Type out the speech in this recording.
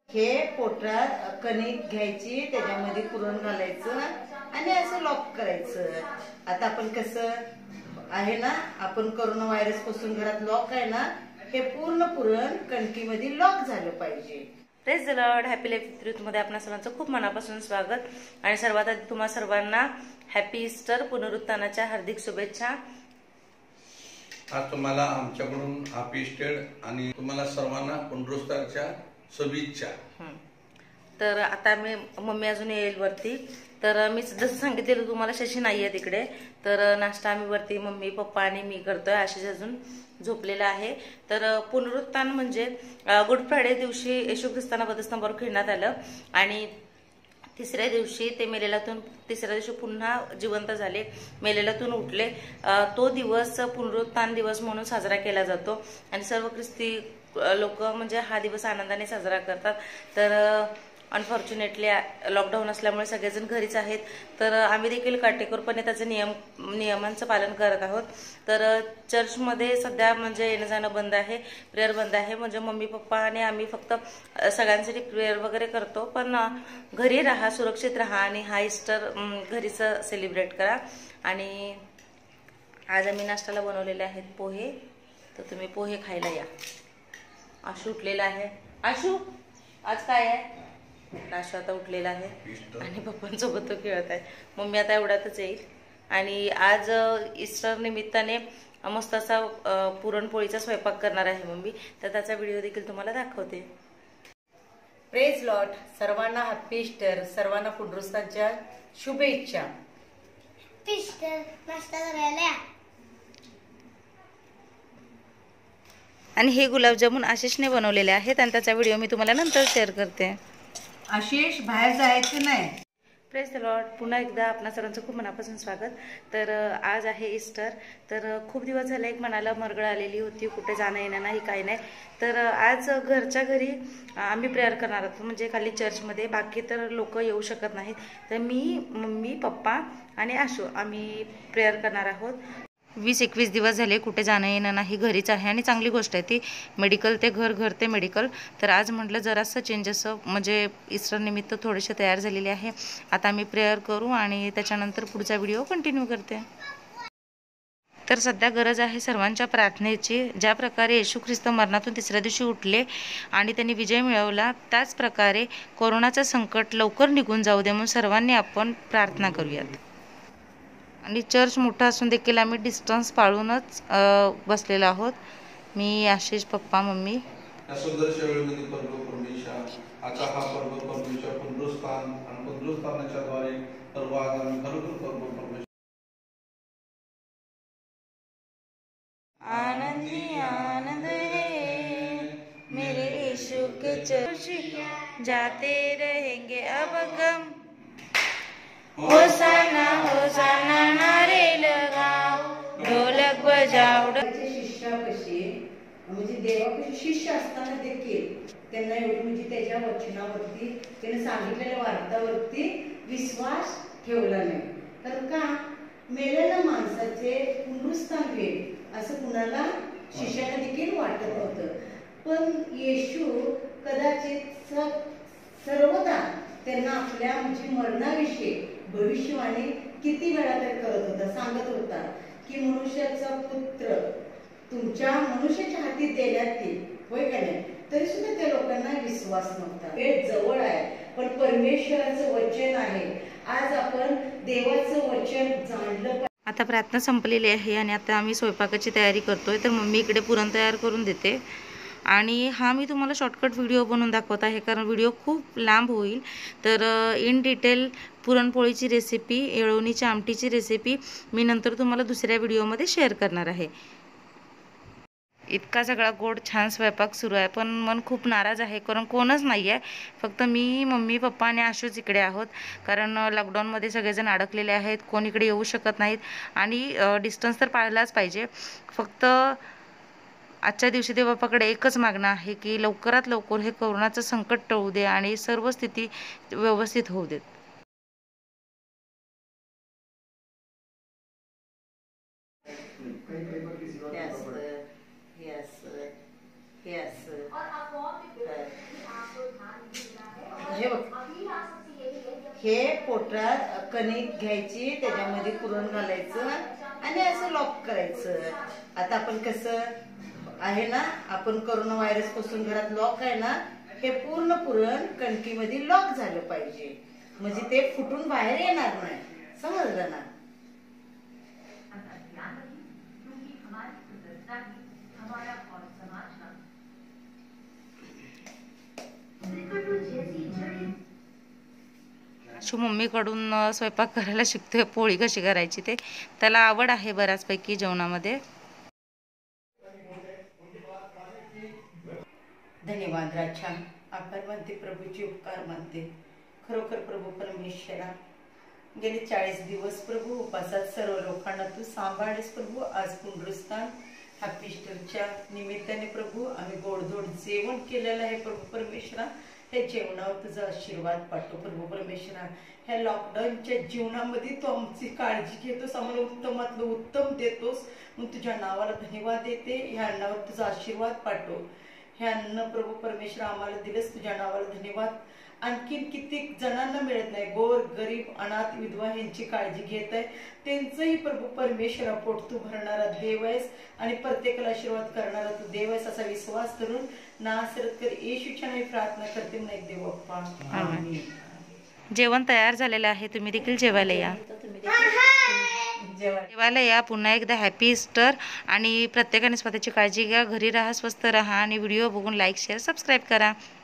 हे पोटात कणिक घ्यायची, त्याच्यामध्ये पुरण घालायचं आणि असं लॉक करायचं. आता आपण कसं आहे ना, आपण कोरोना व्हायरस पासून घरात लॉक आहे ना, हे पूर्ण पुरण कणकीमध्ये लॉक झालं पाहिजे. Praise the Lord. Happy life truth मध्ये आपणा सर्वांचं खूप मनापासून स्वागत. आणि सर्वात आधी तुम्हा सर्वांना हॅपी ईस्टर, पुनरुत्थानाच्या हार्दिक शुभेच्छा. आज तुम्हाला आमच्याकडून हॅपी ईस्टर आणि तुम्हाला सर्वांना पुनरुत्थानाच्या शुभेच्छा. तर आता मम्मी अजून येईल वरती. तर मी जसं सांगितलेलं तुम्हाला, शशी नाही आहे तिकडे. तर नाश्ता आम्ही वरती मम्मी पप्पा आणि मी करतोय. आशिष अजून झोपलेला आहे. तर पुनरुत्थान म्हणजे गुड फ्रायडे दिवशी येशू ख्रिस्तांना वधस्तंभावर खेळण्यात आलं आणि तिसऱ्या दिवशी ते मेलेल्यातून, तिसऱ्या दिवशी पुन्हा जिवंत झाले, मेलेल्यातून उठले. तो दिवस पुनरुत्थान दिवस म्हणून साजरा केला जातो आणि सर्व ख्रिस्ती लोक म्हणजे हा दिवस आनंदाने साजरा करतात. तर अनफॉर्च्युनेटली लॉकडाऊन असल्यामुळे सगळेजण घरीच आहेत. तर आम्ही देखील काटेकोरपणे त्याचं नियमांचं पालन करत आहोत. तर चर्चमध्ये सध्या म्हणजे येणं जाणं बंद आहे, प्रेयर बंद आहे. म्हणजे मम्मी पप्पा आणि आम्ही फक्त सगळ्यांसाठी प्रेयर वगैरे करतो. पण घरी राहा, सुरक्षित राहा आणि हा ईस्टर घरीच सेलिब्रेट करा. आणि आज आम्ही नाश्त्याला बनवलेले आहेत पोहे. तर तुम्ही पोहे खायला या. आशू उठलेला आहे. आशू आज काय आहे? आशू आता उठलेला आहे आणि पप्पांसोबत तो खेळत आहे. मम्मी आता एवढ्यातच येईल. आणि आज ईस्टर निमित्ताने मस्त असा पुरणपोळीचा स्वयंपाक करणार आहे मम्मी. तर त्याचा व्हिडिओ देखील तुम्हाला दाखवते. Praise Lord. सर्वांना हॅपी ईस्टर, सर्वांना पुनरुत्थानाच्या शुभेच्छा. नाश्ता करायला. आणि हे गुलाबजामुन आशिषने बनवलेले आहेत आणि त्याचा व्हिडिओ मी तुम्हाला नंतर शेअर करते. आशिष बाहेर जायचं नाही. Praise the Lord. पुन्हा एकदा आपणा सर्वांचं खूप मनापासून स्वागत. तर आज आहे ईस्टर. तर खूप दिवस झाले एक मनाला मरगळ आलेली होती, कुठे जाणं येणं नाही, काही नाही. तर आज घरच्या घरी आम्ही प्रेयर करणार आहोत. म्हणजे खाली चर्चमध्ये, बाकी तर लोक येऊ शकत नाहीत. तर मी, मम्मी, पप्पा आणि आशू आम्ही प्रेयर करणार आहोत. 20-21 दिवस झाले कुठे जाणं येणं नाही, घरीच आहे. आणि चांगली गोष्ट आहे ती. मेडिकल ते घर, घर ते मेडिकल. तर आज म्हटलं जरासं चेंज असं, म्हणजे ईस्टर निमित्त थोडेसे तयार झालेले आहे. आता आम्ही प्रेयर करू आणि त्याच्यानंतर पुढचा व्हिडिओ कंटिन्यू करते. तर सध्या गरज आहे सर्वांच्या प्रार्थनेची. ज्या प्रकारे येशू ख्रिस्त मरणातून तिसऱ्या दिवशी उठले आणि त्यांनी विजय मिळवला, त्याच प्रकारे कोरोनाचं संकट लवकर निघून जाऊ दे म्हणून सर्वांनी आपण प्रार्थना करूयात. आणि चर्च मोठा असून देखील आम्ही डिस्टन्स पाळूनच बसलेलो आहोत. मी, आशिष, पप्पा, मम्मी. आनंदी आनंद है मेरे यीशु के चर्च, जाते रहेंगे अब गम. होसाना होसाना नारे लगाओ, ढोलक बजाओ. शिष्यापाशी म्हणजे देवापाशी शिष्य असताना देखील त्यांना एवढी म्हणजे त्याच्या वचनावरती, त्याने सांगितलेल्या वार्तावरती विश्वास ठेवला नाही. तर का? मेलेल्या माणसाचे पुनरुत्थान होईल असं कुणाला शिष्याला देखील वाटत नव्हतं. पण येशू कदाचित सर्वदा त्यांना आपल्या म्हणजे मरणाविषयी भविष्यवाणी किती वेळा तर करत होता, सांगत होता की मनुष्याचा पुत्र तुमच्या मनुष्याच्या हाती देण्यात येईल, होय का नाही? तरी सुद्धा त्या लोकांना विश्वास नव्हता. वेळ जवळ आहे, पण परमेश्वराचं वचन आहे. आज आपण देवाचं वचन जाणलं. आता प्रार्थना संपलेली आहे आणि आता आम्ही स्वयंपाकाची तयारी करतोय. तर मम्मी इकडे पुरण तयार करून देते. आणि हा मी तुम्हाला शॉर्टकट व्हिडिओ बनवून दाखवत आहे, कारण व्हिडिओ खूप लांब होईल. तर इन डिटेल पुरणपोळीची रेसिपी, येळवणीच्या आमटीची रेसिपी मी नंतर तुम्हाला दुसऱ्या व्हिडिओमध्ये शेअर करणार आहे. इतका सगळा गोड छान स्वयंपाक सुरू आहे, पण मन खूप नाराज आहे, कारण कोणच नाही आहे. फक्त मी, मम्मी, पप्पा आणि आशूच इकडे आहोत. कारण लॉकडाऊनमध्ये सगळेजण अडकलेले आहेत, कोण इकडे येऊ शकत नाहीत. आणि डिस्टन्स तर पाळलाच पाहिजे. फक्त आजच्या दिवशी देवबापाकडे एकच मागणं आहे की लवकरात लवकर हे कोरोनाचं संकट टळू दे आणि सर्व स्थिती व्यवस्थित होऊ देत. Yes. हे बघ, हे पोटात कणिक घ्यायची, त्याच्यामध्ये पुरण घालायचं आणि असं लॉक करायचं. आता आपण कसं आहे ना, आपण कोरोना व्हायरस पासून घरात लॉक आहे ना, हे पूर्ण पुरण कणकीमध्ये लॉक झालं पाहिजे, म्हणजे ते फुटून बाहेर येणार नाही. समजलं ना? मम्मीकडून स्वयंपाक करायला शिकतोय, पोळी कशी करायची ते. त्याला आवड आहे बऱ्याचपैकी जेवणामध्ये. धन्यवाद राजा, आभार मानते, प्रभूचे उपकार मानते. खरोखर प्रभू परमेश्वरा, गेले 40 दिवस प्रभू उपासात सर्व लोकांना तू सांभाळेस प्रभू. आज पुनरुत्थान हॅपी ईस्टरच्या निमित्ताने प्रभू आम्ही गोडधोड जेवण केलेलं आहे प्रभू परमेश्वरा. त्या जेवणावर तुझा आशीर्वाद पाठव प्रभू परमेश्वरा. ह्या लॉकडाऊनच्या जीवनामध्ये तू आमची काळजी घेतोस, आम्हाला उत्तमातलं उत्तम देतोस, मग तुझ्या नावाला धन्यवाद देते. ह्या अन्नावर तुझा आशीर्वाद पाठव. हे अन्न प्रभू परमेश्वर आम्हाला दिलंस, तुझ्या नावाला धन्यवाद. आणखीन कित्येक जणांना मिळत नाही, गोर गरीब अनाथ विधवा यांची काळजी घेत आहे, त्यांचंही प्रभू परमेश्वरा पोट तू भरणारा देव आहेस आणि प्रत्येकाला आशीर्वाद करणारा तू देव आहेस, असा विश्वास करून नासरतकर येशूच्या नावाने प्रार्थना करते. म्हणून एक देव बाप्पा आमीन. जेवण तयार झालेलं आहे, तुम्ही देखील जेवायला या. जेवायला या. पुन्हा एकदा हॅपी ईस्टर. आणि प्रत्येकाने स्वतःची काळजी घ्या, घरी राहा, स्वस्त राहा आणि व्हिडिओ बघून लाईक शेअर सबस्क्राईब करा.